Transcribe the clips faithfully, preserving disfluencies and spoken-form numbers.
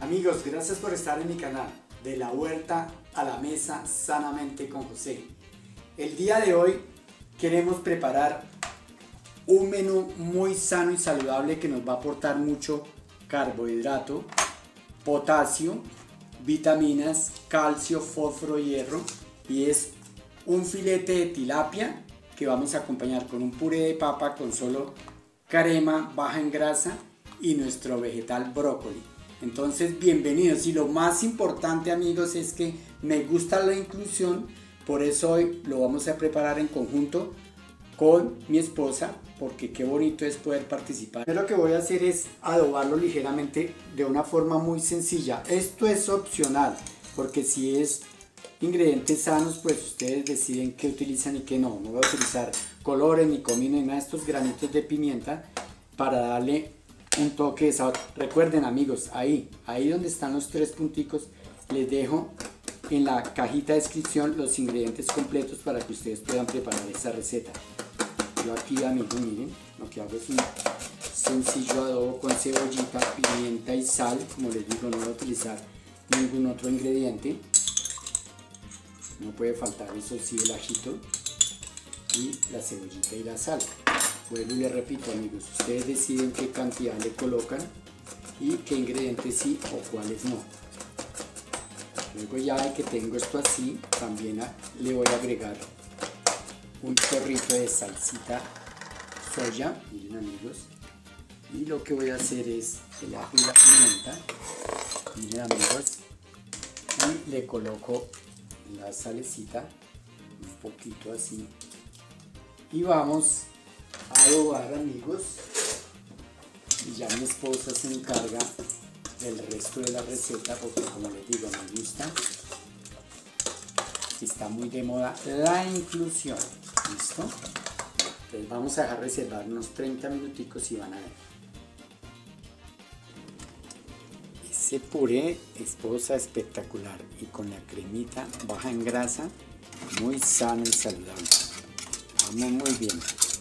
Amigos, gracias por estar en mi canal, de la huerta a la mesa sanamente con José. El día de hoy queremos preparar un menú muy sano y saludable que nos va a aportar mucho carbohidrato, potasio, vitaminas, calcio, fósforo, hierro, y es un filete de tilapia que vamos a acompañar con un puré de papa con solo crema baja en grasa y nuestro vegetal brócoli. Entonces, bienvenidos. Y lo más importante, amigos, es que me gusta la inclusión, por eso hoy lo vamos a preparar en conjunto con mi esposa, porque qué bonito es poder participar. Pero lo que voy a hacer es adobarlo ligeramente de una forma muy sencilla. Esto es opcional, porque si es ingredientes sanos, pues ustedes deciden qué utilizan y qué no. No voy a utilizar colores, ni comino, ni nada de estos granitos de pimienta para darle un toque de sabor. Recuerden, amigos, ahí, ahí donde están los tres punticos, les dejo en la cajita de descripción los ingredientes completos para que ustedes puedan preparar esta receta. Yo aquí, amigos, miren, lo que hago es un sencillo adobo con cebollita, pimienta y sal. Como les digo, no voy a utilizar ningún otro ingrediente. No puede faltar, eso sí, el ajito y la cebollita y la sal. Vuelvo y les repito, amigos, ustedes deciden qué cantidad le colocan y qué ingredientes sí o cuáles no. Luego, ya de que tengo esto así, también le voy a agregar un chorrito de salsita soya, miren, amigos, y lo que voy a hacer es el ajo y la pimienta, miren, amigos, y le coloco la salecita un poquito así y vamos a adobar, amigos, y ya mi esposa se encarga del resto de la receta, porque como les digo, me gusta, está muy de moda la inclusión. ¿Listo? Entonces vamos a dejar reservar unos treinta minuticos y van a ver. Ese puré, esposa, espectacular, y con la cremita baja en grasa, muy sano y saludable. Vamos muy bien.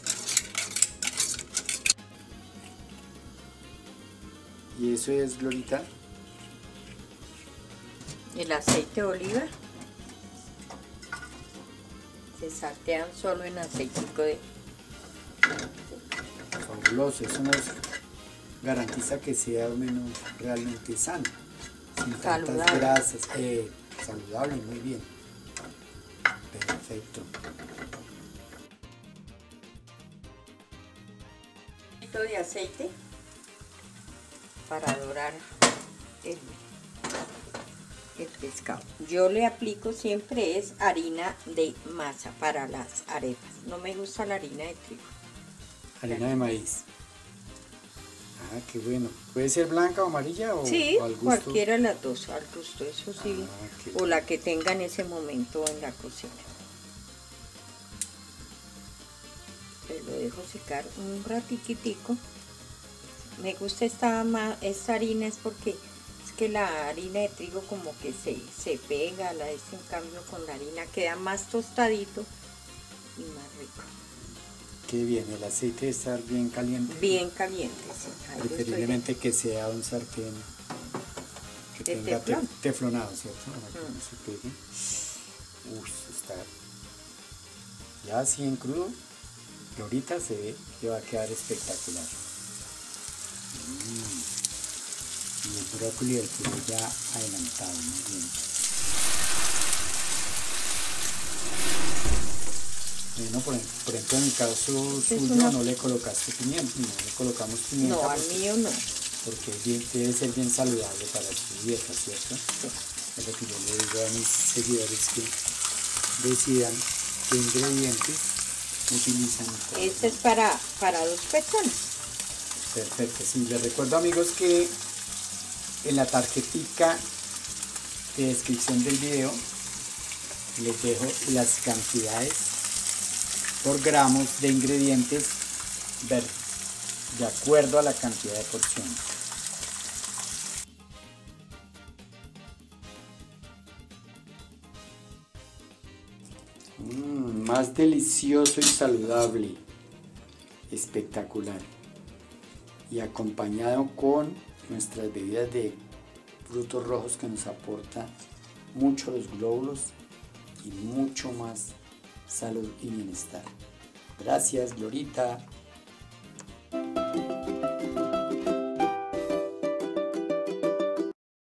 Y eso es, Glorita, el aceite de oliva. Se saltean solo en aceitico de... fabuloso. Eso nos garantiza que sea un menú realmente sano, sin tantas saludable. grasas, eh, saludable, muy bien. Perfecto. Un poquito de aceite para dorar el, el pescado. Yo le aplico siempre es harina de masa para las arepas. No me gusta la harina de trigo. Harina de maíz. Ah, qué bueno. ¿Puede ser blanca o amarilla o, sí, o al gusto? Cualquiera de las dos, al gusto, eso sí. Ah, o la que tenga en ese momento en la cocina. Pero lo dejo secar un ratiquitico. Me gusta esta, esta harina es porque es que la harina de trigo como que se, se pega, la este en cambio con la harina queda más tostadito y más rico. Qué bien, el aceite debe estar bien caliente. Bien caliente, sí. Ahí Preferiblemente que sea un sartén que de tenga teflón. te, teflonado, ¿cierto? Para que Mm. no se pegue. Uy, está ya así en crudo, que ahorita se ve que va a quedar espectacular. Mm. Y el brócoli y el puré ya adelantado, muy bien. Bueno, por, por ejemplo, en el caso suyo una... no le colocaste pimienta, no le colocamos pimienta. No, al porque, mío no. Porque bien, debe ser bien saludable para su dieta, ¿cierto? Sí. Es lo que yo le digo a mis seguidores, que decidan qué ingredientes utilizan. Este es para, para dos personas. Perfecto, sí, les recuerdo, amigos, que en la tarjetica de descripción del video les dejo las cantidades por gramos de ingredientes de acuerdo a la cantidad de porciones. Mm, más delicioso y saludable, espectacular, y acompañado con nuestras bebidas de frutos rojos que nos aporta mucho los glóbulos y mucho más salud y bienestar. Gracias, Glorita.